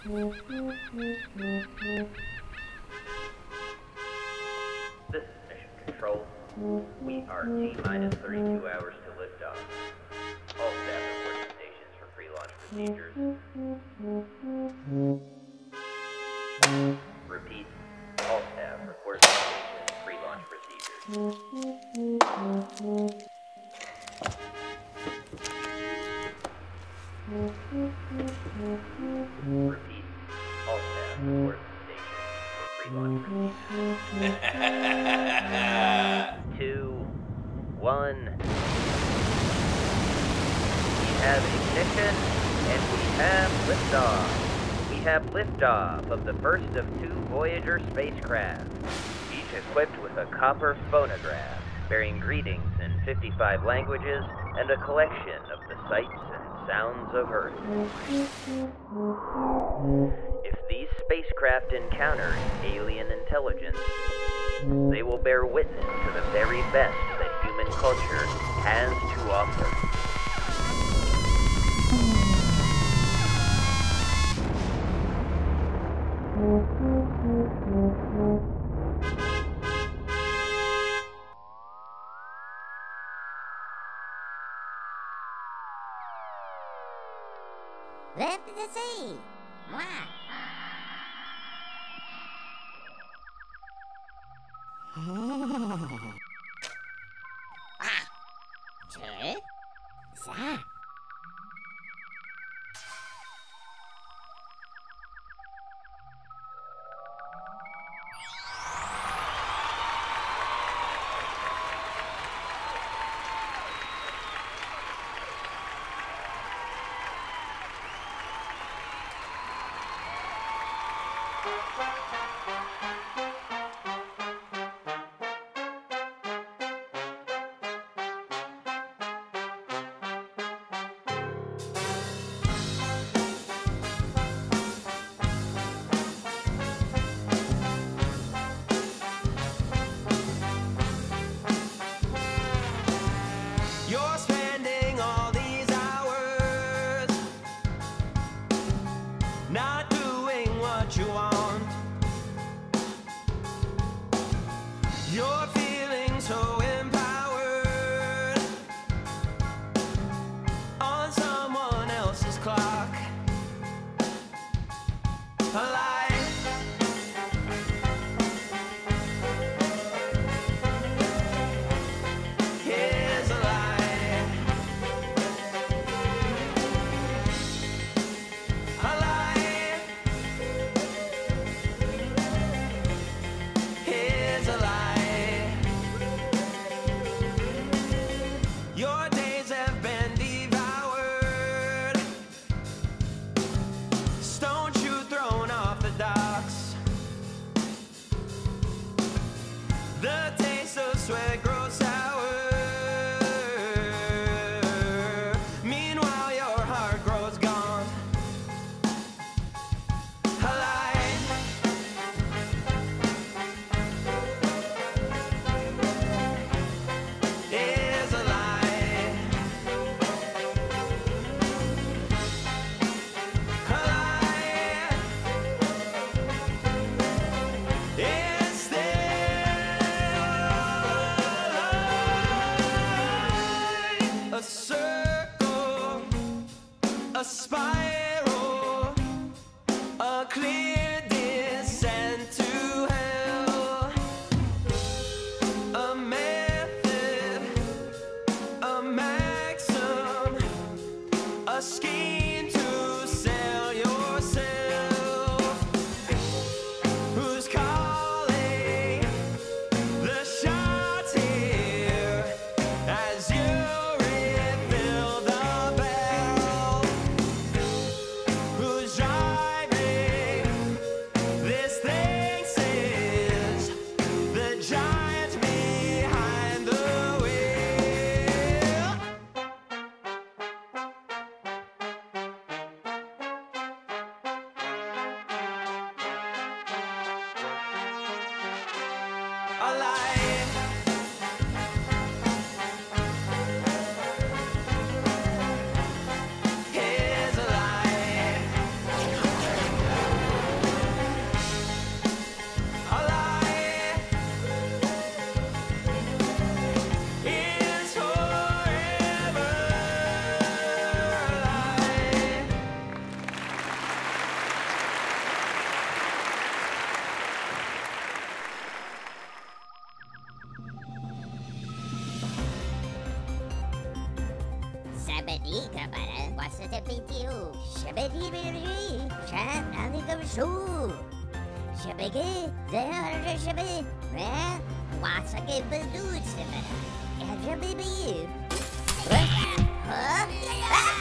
This is Mission Control. We are T-minus 32 hours to liftoff. All staff report to stations for pre-launch procedures. Repeat. All staff report to stations pre-launch procedures. Repeat. All staff report to stations for pre-launch procedures. 2, 1. We have ignition, and we have liftoff. We have liftoff of the first of 2 Voyager spacecraft, each equipped with a copper phonograph bearing greetings in 55 languages and a collection of the sights and sounds of Earth. If these spacecraft encounter alien intelligence, they will bear witness to the very best that human culture has to offer. Let me see. What? Che? Sa? You're spending all these hours not doing what you want. You're feeling so empowered on someone else's clock. A lie. Here's a lie. A lie. Here's a lie. Your days have been devoured. Stone shoe thrown off the docks. The taste of sweat grows sour. Meanwhile, your heart grows gaunt. A lie. Is a lie. A lie. Is there a circle, a spiral, a clear descent to hell, a method, a maxim, a scheme to sell yourself? Who's calling the shots here as you refill the bell? Who's driving this thing says the giant behind the wheel? A lie. Here's a lie. What's the video? Shabby, chat, and the go show. Shabby, there, shabby, man. What's a good dude? And shabby, you. Huh?